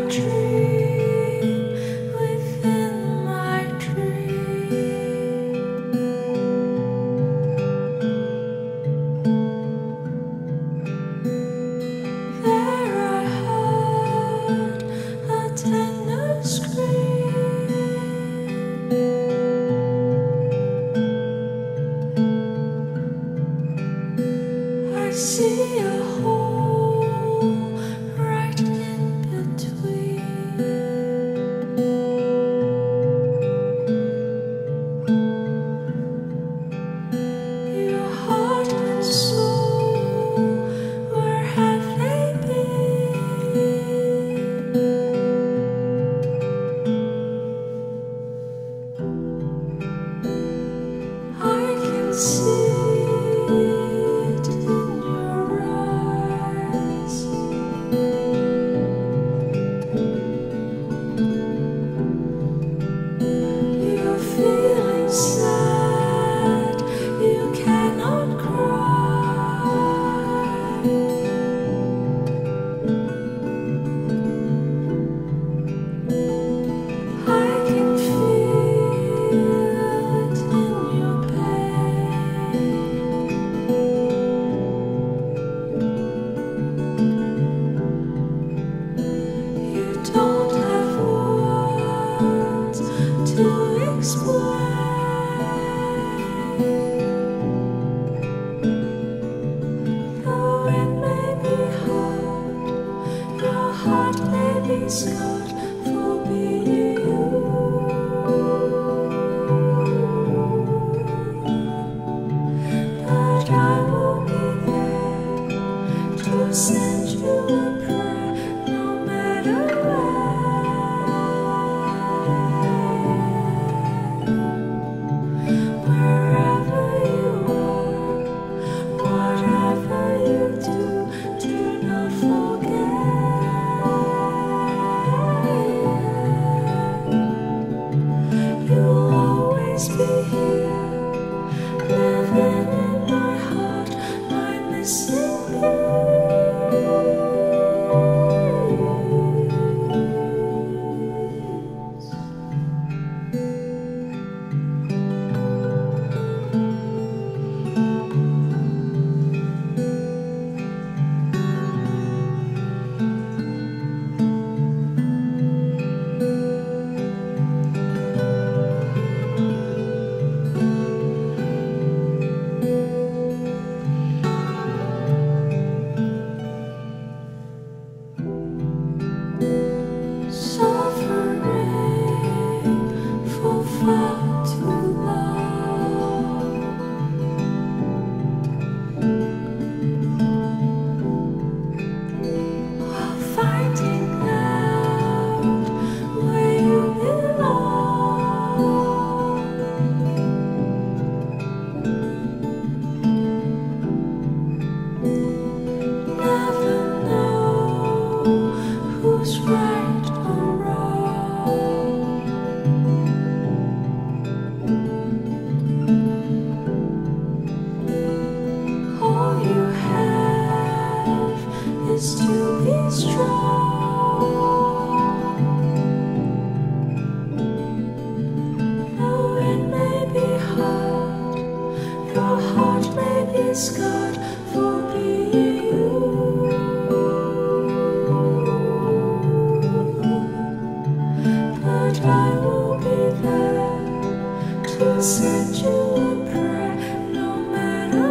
See a hole right in between. Your heart and soul, where have they been? I can see it in your eyes. You're feeling sad, you cannot cry. I can feel it in your pain. You don't have words to explain. Though it may be hard, your heart may be scarred for being you. But I will be there to send you a prayer, no matter wherever you are, whatever you do, do not forget. You'll always be here, living in my heart, my missing piece. Suffering for far too long. While finding out where you belong. Never know who's right or wrong. All you have is to be strong. Though it may be hard, your heart may be scarred for being you. But I will be there to send you a prayer, no matter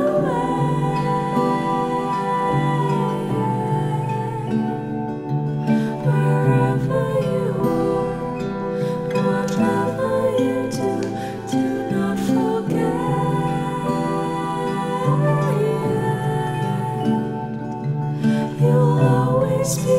wherever you are, whatever you do, do not forget. You'll always be